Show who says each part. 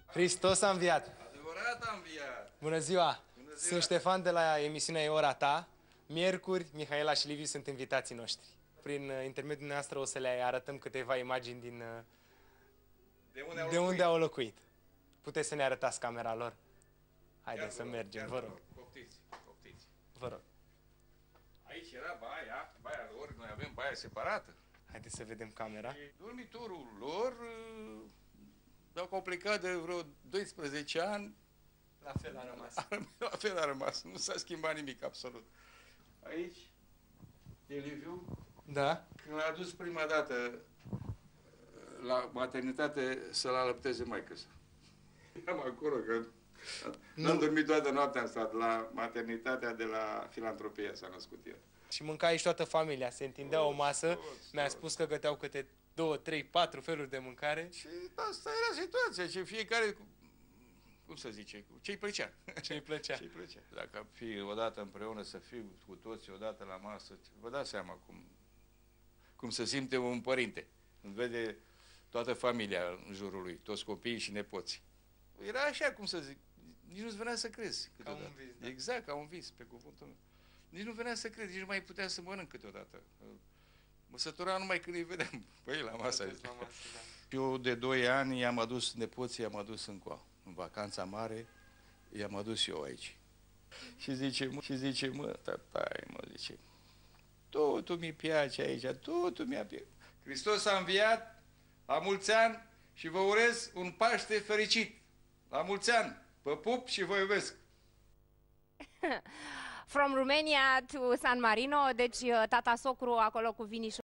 Speaker 1: Hristos a înviat!
Speaker 2: Adevărat a înviat!
Speaker 1: Bună ziua!
Speaker 2: Bună ziua!
Speaker 1: Sunt Ștefan de la emisiunea E Ora Ta. Miercuri, Mihaela și Liviu sunt invitații noștri. Prin intermediul dumneavoastră o să le arătăm câteva imagini din de unde au locuit. Puteți să ne arătați camera lor? Haideți să mergem, vă rog.
Speaker 2: Poftiți, poftiți.
Speaker 1: Vă rog.
Speaker 2: Aici era baia lor, noi avem baia separată.
Speaker 1: Haideți să vedem camera.
Speaker 2: Dormitorul lor, dacă au plecat de vreo 12 ani,
Speaker 1: La fel a rămas.
Speaker 2: la fel a rămas, nu s-a schimbat nimic absolut. Aici, de Liviu,
Speaker 1: Da?
Speaker 2: când l-a adus prima dată la maternitate să-l alăpteze maică-sa. Am acolo că n-am dormit toată noaptea, am stat la maternitatea de la Filantropia, s-a născut el.
Speaker 1: Și mânca aici toată familia, se întindea o masă, mi-a spus că găteau câte 2, 3, 4 feluri de mâncare.
Speaker 2: Și asta era situația, și fiecare, cum să zice, ce-i plăcea.
Speaker 1: Ce-i plăcea.
Speaker 2: Ce-i plăcea. Dacă am fi odată împreună, să fiu cu toții odată la masă, vă dați seama cum se simte un părinte. Îmi vede toată familia în jurul lui, toți copiii și nepoții. Era așa, cum să zic, nici nu-ți venea să crezi câteodată.
Speaker 1: Ca un vis, da.
Speaker 2: Exact, ca un vis, pe cuvântul meu. Nici nu venea să crezi, nici nu mai puteam să mănânc câteodată. Mă sătura numai când îi vedeam pe ei la masă.
Speaker 1: La masă, da.
Speaker 2: Eu de 2 ani i-am adus nepoții, i-am adus în vacanța mare, i-am adus eu aici. Și zice, mă, tătai, mă, zice, totul mi place aici, totul mi-a piace. Hristos a înviat, la mulți ani, și vă urez un Paște fericit. La mulți ani, vă pup și vă iubesc.
Speaker 3: From Romania to San Marino, deci tata socru acolo cu vinișul.